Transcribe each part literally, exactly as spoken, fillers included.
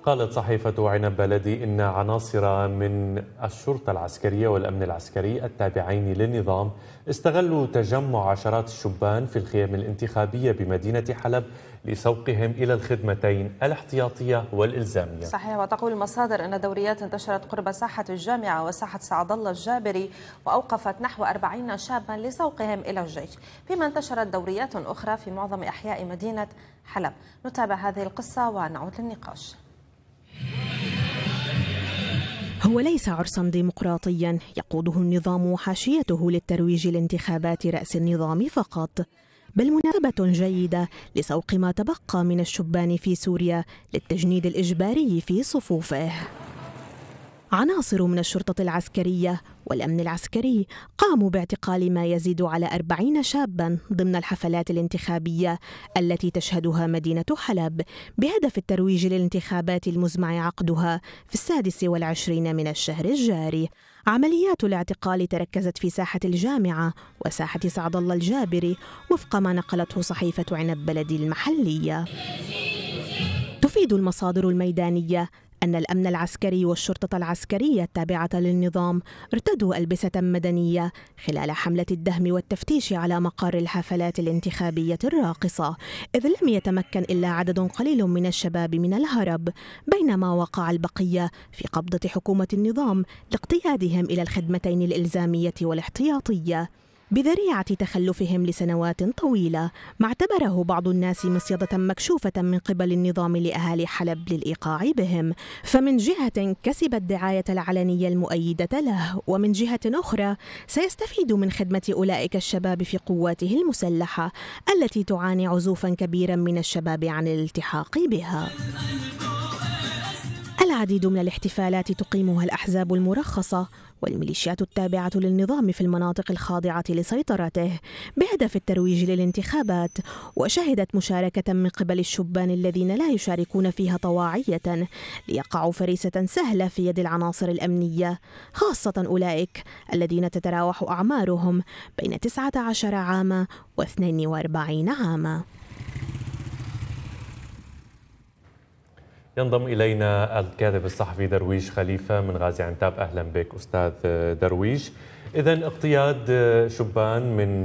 قالت صحيفة عنب بلدي إن عناصر من الشرطة العسكرية والأمن العسكري التابعين للنظام استغلوا تجمع عشرات الشبان في الخيام الانتخابية بمدينة حلب لسوقهم إلى الخدمتين الاحتياطية والإلزامية. صحيح. وتقول المصادر أن دوريات انتشرت قرب ساحة الجامعة وساحة سعد الله الجابري وأوقفت نحو أربعين شابا لسوقهم إلى الجيش، فيما انتشرت دوريات أخرى في معظم أحياء مدينة حلب. نتابع هذه القصة ونعود للنقاش. هو ليس عرسا ديمقراطيا يقوده النظام وحاشيته للترويج لانتخابات رأس النظام فقط، بل مناسبة جيدة لسوق ما تبقى من الشبان في سوريا للتجنيد الإجباري في صفوفه. عناصر من الشرطة العسكرية والأمن العسكري قاموا باعتقال ما يزيد على أربعين شابا ضمن الحفلات الانتخابية التي تشهدها مدينة حلب بهدف الترويج للانتخابات المزمع عقدها في السادس والعشرين من الشهر الجاري. عمليات الاعتقال تركزت في ساحة الجامعة وساحة سعد الله الجابري وفق ما نقلته صحيفة عنب بلدي المحلية. تفيد المصادر الميدانية أن الأمن العسكري والشرطة العسكرية التابعة للنظام ارتدوا ألبسة مدنية خلال حملة الدهم والتفتيش على مقار الحفلات الانتخابية الراقصة، إذ لم يتمكن إلا عدد قليل من الشباب من الهرب، بينما وقع البقية في قبضة حكومة النظام لاقتيادهم إلى الخدمتين الإلزامية والاحتياطية بذريعة تخلفهم لسنوات طويلة، ما اعتبره بعض الناس مصيدة مكشوفة من قبل النظام لأهالي حلب للإيقاع بهم. فمن جهة كسب الدعاية العلنية المؤيدة له، ومن جهة أخرى سيستفيد من خدمة أولئك الشباب في قواته المسلحة التي تعاني عزوفا كبيرا من الشباب عن الالتحاق بها. العديد من الاحتفالات تقيمها الأحزاب المرخصة والميليشيات التابعة للنظام في المناطق الخاضعة لسيطرته بهدف الترويج للانتخابات، وشهدت مشاركة من قبل الشبان الذين لا يشاركون فيها طواعية ليقعوا فريسة سهلة في يد العناصر الأمنية، خاصة أولئك الذين تتراوح أعمارهم بين تسعة عشر عاما واثنين وأربعين عاما. ينضم إلينا الكاتب الصحفي درويش خليفة من غازي عنتاب. أهلا بك أستاذ درويش. إذن اقتياد شبان من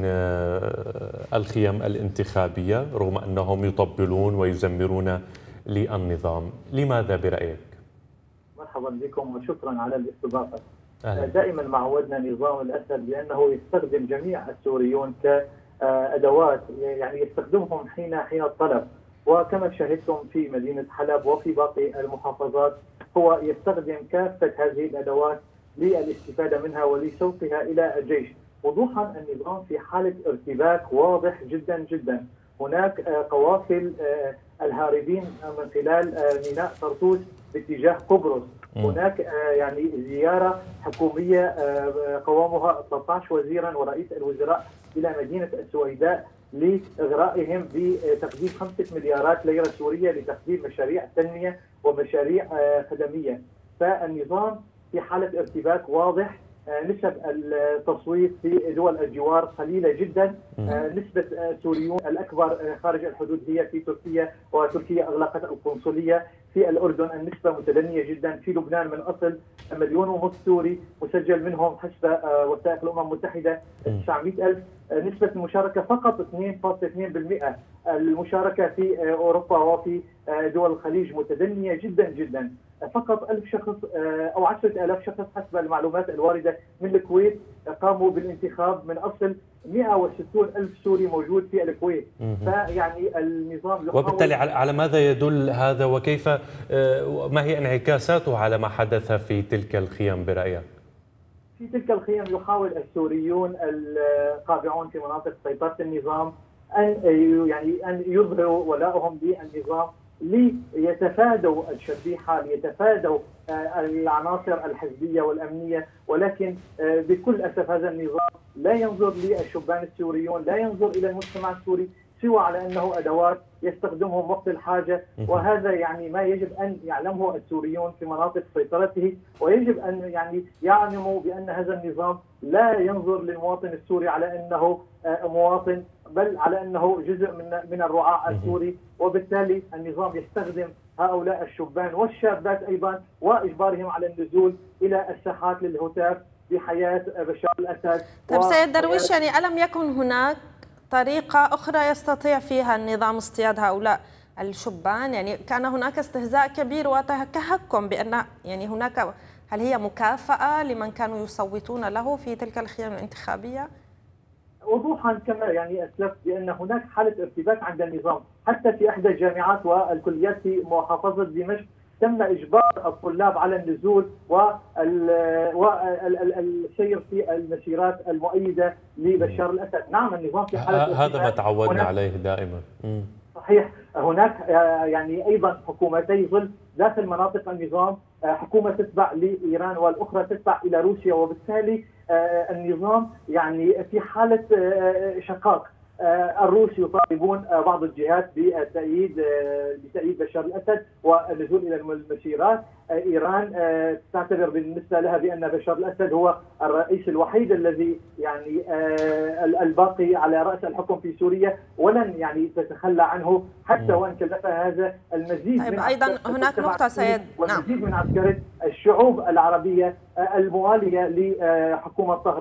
الخيم الانتخابية رغم أنهم يطبلون ويزمرون للنظام، لماذا برأيك؟ مرحبا بكم وشكرا على الاستضافة. دائما ما عودنا نظام الأسد بأنه يستخدم جميع السوريون كأدوات، يعني يستخدمهم حين حين الطلب، وكما شاهدتم في مدينة حلب وفي باقي المحافظات هو يستخدم كافة هذه الأدوات للاستفادة منها ولسوقها إلى الجيش. وضوحا النظام في حالة ارتباك واضح جدا جدا. هناك قوافل الهاربين من خلال ميناء طرطوس باتجاه قبرص. هناك يعني زيارة حكومية قوامها ثلاثة عشر وزيرا ورئيس الوزراء إلى مدينة السويداء لإغرائهم بتقديم خمسة مليارات ليرة سورية لتقديم مشاريع تنمية ومشاريع خدمية. فالنظام في حالة ارتباك واضح. نسب التصويت في دول الجوار قليلة جدا. نسبة السوريون الأكبر خارج الحدود هي في تركيا، وتركيا أغلقت القنصلية. في الأردن النسبة متدنية جدا. في لبنان من أصل مليون ونصف سوري مسجل منهم حسب وثائق الأمم المتحدة تسعمئة ألف. نسبة المشاركة فقط اثنين فاصلة اثنين بالمئة. المشاركة في أوروبا وفي دول الخليج متدنية جدا جدا. فقط ألف شخص أو عشرة آلاف شخص حسب المعلومات الواردة من الكويت قاموا بالانتخاب من أصل مئة وستين ألف سوري موجود في الكويت. فيعني النظام وبالتالي على ماذا يدل هذا، وكيف ما هي انعكاساته على ما حدث في تلك الخيام برأيك؟ في تلك الخيام يحاول السوريون القابعون في مناطق سيطرة النظام أن يعني أن يظهروا ولائهم للنظام ليتفادوا الشبيحة، ليتفادوا العناصر الحزبية والأمنية، ولكن بكل أسف هذا النظام لا ينظر للشبان السوريون، لا ينظر إلى المجتمع السوري سوى على أنه أدوات يستخدمهم وقت الحاجة. وهذا يعني ما يجب أن يعلمه السوريون في مناطق سيطرته، ويجب أن يعني يعلموا بأن هذا النظام لا ينظر للمواطن السوري على أنه مواطن، بل على أنه جزء من من الرعاع السوري. وبالتالي النظام يستخدم هؤلاء الشبان والشابات أيضا وإجبارهم على النزول إلى الساحات للهتاف بحياة بشار الأسد. طيب سيد درويش، يعني ألم يكن هناك طريقة أخرى يستطيع فيها النظام اصطياد هؤلاء الشبان؟ يعني كان هناك استهزاء كبير وتهكم بأن يعني هناك، هل هي مكافأة لمن كانوا يصوتون له في تلك الخيام الانتخابية؟ وضوحا كما يعني اسلفت بان هناك حاله ارتباك عند النظام، حتى في احدى الجامعات والكليات في محافظه دمشق تم اجبار الطلاب على النزول والسير في المسيرات المؤيده لبشار الاسد. نعم النظام في حاله هذا ما تعودنا عليه دائما. صحيح. هناك يعني ايضا حكومتي ظل داخل مناطق النظام، حكومه تتبع لايران والاخرى تتبع الى روسيا، وبالتالي النظام يعني في حاله شقاق. الروس يطالبون بعض الجهات بالتأييد بتأييد بشار الأسد والنزول إلى المسيرات. إيران تعتبر بالنسبة لها بأن بشار الأسد هو الرئيس الوحيد الذي يعني الباقي على رأس الحكم في سوريا، ولن يعني تتخلى عنه حتى وإن كلفها هذا المزيد. طيب من أيضا هناك نقطة سيد، والمزيد من عسكرة الشعوب العربية الموالية لحكومة طهران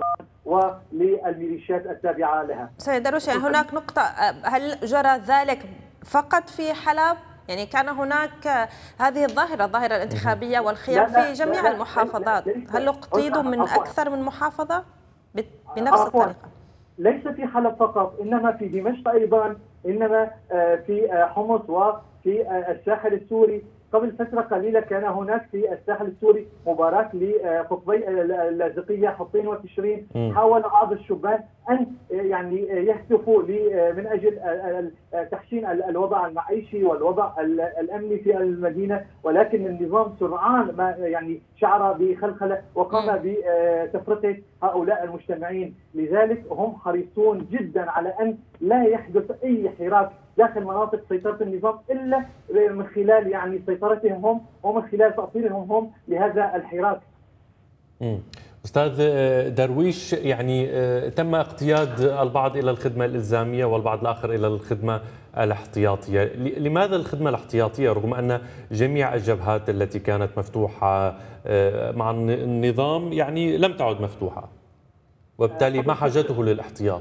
وللميليشيات التابعة لها. سيد درويش، هناك نقطة، هل جرى ذلك فقط في حلب؟ يعني كان هناك هذه الظاهرة الظاهرة الانتخابية والخيام في جميع لا لا المحافظات، هل اقتيدوا من أكثر من محافظة بنفس الطريقة؟ ليس في حلب فقط، إنما في دمشق أيضا، إنما في حمص وفي الساحل السوري. قبل فترة قليلة كان هناك في الساحل السوري مباراة لقطبي اللاذقية حطين وتشرين. حاول بعض الشبان أن يعني يهتفوا من أجل تحسين الوضع المعيشي والوضع الأمني في المدينة، ولكن النظام سرعان ما يعني شعر بخلخلة وقام بتفرقة هؤلاء المجتمعين. لذلك هم حريصون جدا على أن لا يحدث أي حراك داخل مناطق سيطرة النظام إلا من خلال يعني سيطرتهم هم ومن خلال تأصيلهم هم لهذا الحراك. مم. أستاذ درويش، يعني تم اقتياد البعض إلى الخدمة الإلزامية والبعض الآخر إلى الخدمة الاحتياطية. لماذا الخدمة الاحتياطية رغم أن جميع الجبهات التي كانت مفتوحة مع النظام يعني لم تعد مفتوحة، وبالتالي ما حاجته للاحتياط؟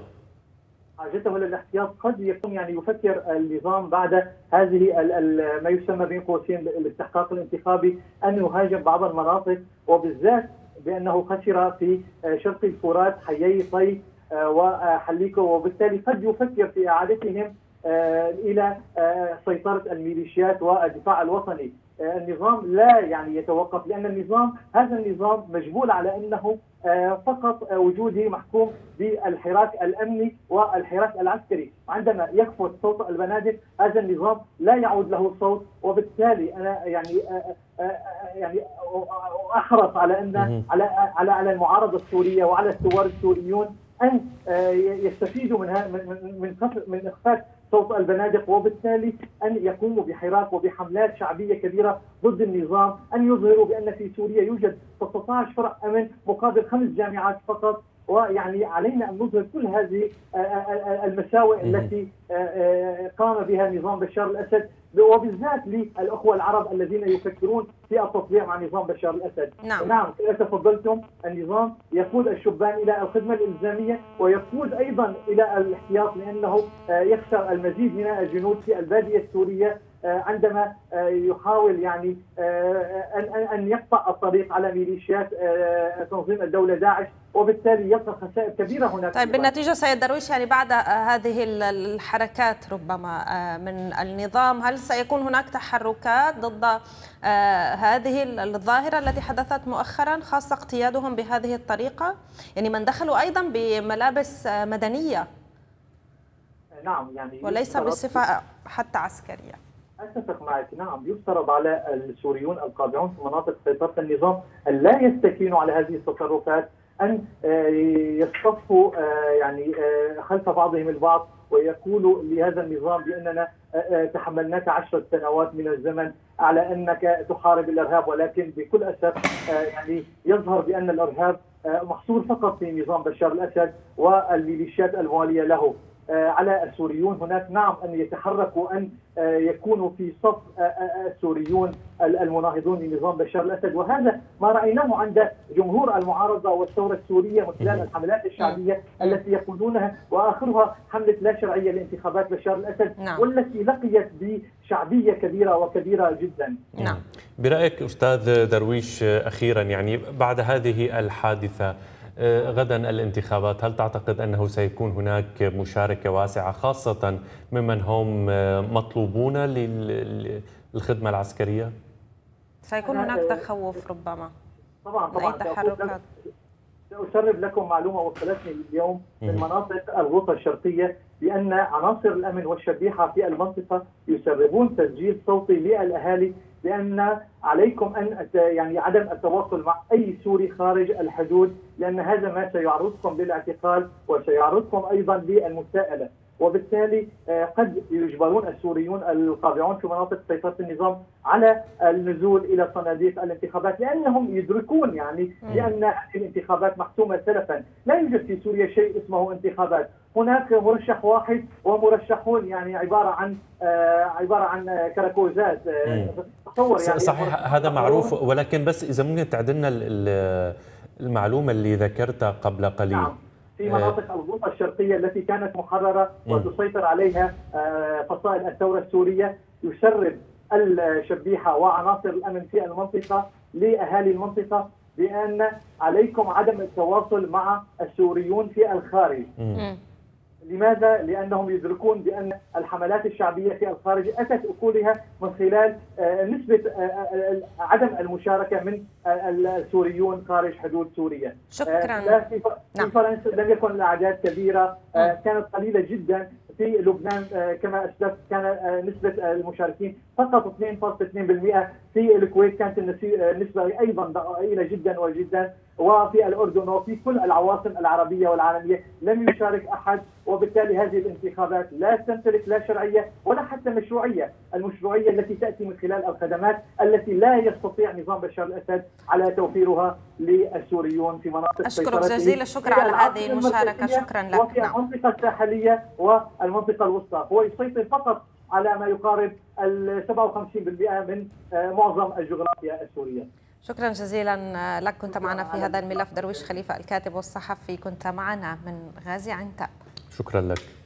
حاجته للاحتياط قد يكون يعني يفكر النظام بعد هذه ما يسمى بين قوسين الاستحقاق الانتخابي أن يهاجم بعض المناطق، وبالذات بأنه خسر في شرق الفرات حيي طي وحليكو، وبالتالي قد يفكر في إعادتهم إلى سيطرة الميليشيات والدفاع الوطني. النظام لا يعني يتوقف، لأن النظام هذا النظام مجبول على أنه فقط وجوده محكوم بالحراك الأمني والحراك العسكري. عندما يخفت صوت البنادق هذا النظام لا يعود له صوت، وبالتالي أنا يعني يعني أحرص على أن على على على المعارضة السورية وعلى الثوار السوريون أن يستفيدوا من من من من إخفاء صوت البنادق، وبالتالي أن يقوموا بحراك وبحملات شعبية كبيرة ضد النظام، أن يظهروا بأن في سوريا يوجد ستة عشر فرع أمن مقابل خمس جامعات فقط. ويعني علينا أن نظهر كل هذه المساوئ التي قام بها نظام بشار الأسد، وبالذات للأخوة العرب الذين يفكرون في التطبيع مع نظام بشار الأسد. نعم, نعم كما تفضلتم، النظام يقود الشبان إلى الخدمة الإلزامية ويقود أيضا إلى الاحتياط، لأنه يخسر المزيد من الجنود في البادية السورية عندما يحاول يعني أن يقطع الطريق على ميليشيات تنظيم الدولة داعش، وبالتالي يلقى خسائر كبيرة هناك. طيب بالنتيجة سيد درويش، يعني بعد هذه الحركات ربما من النظام، هل سيكون هناك تحركات ضد هذه الظاهرة التي حدثت مؤخرا، خاصة اقتيادهم بهذه الطريقة؟ يعني من دخلوا أيضا بملابس مدنية. نعم يعني وليس بصفة حتى عسكرية. أتفق معك. نعم يفترض على السوريون القابعون في مناطق سيطرة النظام أن لا يستكينوا على هذه التصرفات، أن يصطفوا يعني خلف بعضهم البعض ويقولوا لهذا النظام بأننا تحملناك عشرة سنوات من الزمن على أنك تحارب الإرهاب، ولكن بكل أسف يعني يظهر بأن الإرهاب محصور فقط في نظام بشار الأسد والميليشيات الموالية له. على السوريون هناك نعم أن يتحركوا وأن يكونوا في صف السوريون المناهضون لنظام بشار الأسد، وهذا ما رأيناه عند جمهور المعارضة والثورة السورية من خلال الحملات الشعبية التي يقودونها، وآخرها حملة لا شرعية لانتخابات بشار الأسد نعم. والتي لقيت بشعبية كبيرة وكبيرة جدا. نعم. برأيك أستاذ درويش أخيرا، يعني بعد هذه الحادثة غدا الانتخابات، هل تعتقد أنه سيكون هناك مشاركة واسعة خاصة ممن هم مطلوبون للخدمة العسكرية؟ سيكون هناك تخوف ربما. طبعا طبعا تحركات. سأسرب لكم معلومة وصلتني اليوم من مناطق الغوطة الشرقية بأن عناصر الأمن والشبيحة في المنطقة يسربون تسجيل صوتي للأهالي بأن عليكم أن يعني عدم التواصل مع أي سوري خارج الحدود، لأن هذا ما سيعرضكم للاعتقال وسيعرضكم أيضا للمساءلة، وبالتالي قد يجبرون السوريون القابعون في مناطق سيطرة النظام على النزول إلى صناديق الانتخابات، لأنهم يدركون يعني بأن هذه الانتخابات محسومة سلفا. لا يوجد في سوريا شيء اسمه انتخابات، هناك مرشح واحد ومرشحون يعني عبارة عن عبارة عن كراكوزات. تصور يعني صحيح هذا معروف، ولكن بس إذا ممكن تعدلنا المعلومة اللي ذكرتها قبل قليل. نعم. في مناطق الغوطة الشرقية التي كانت محررة وتسيطر عليها فصائل الثورة السورية، يسرب الشبيحة وعناصر الأمن في المنطقة لأهالي المنطقة بأن عليكم عدم التواصل مع السوريون في الخارج. م. لماذا؟ لأنهم يدركون بأن الحملات الشعبية في الخارج أتت أكلها من خلال نسبة عدم المشاركة من السوريون خارج حدود سوريا. شكرا. في فرنسا لم يكن الأعداد كبيرة، كانت قليلة جدا. في لبنان كما أسلفت كان نسبة المشاركين فقط اثنين فاصلة اثنين بالمئة، في الكويت كانت النسبة أيضا ضئيلة جدا وجدا، وفي الأردن وفي كل العواصم العربية والعالمية لم يشارك أحد، وبالتالي هذه الانتخابات لا تمتلك لا شرعية ولا حتى مشروعية، المشروعية التي تأتي من خلال الخدمات التي لا يستطيع نظام بشار الأسد على توفيرها للسوريون في مناطق أشكرك جزيل الشكر على هذه المشاركة. شكرا لك. وفي نعم. المنطقة الساحلية والمنطقة الوسطى هو يسيطر فقط على ما يقارب ال سبعة وخمسين بالمئة من معظم الجغرافيا السورية. شكرا جزيلا لك. كنت معنا في هذا الملف درويش خليفة الكاتب والصحفي، كنت معنا من غازي عنتاب. شكرا لك.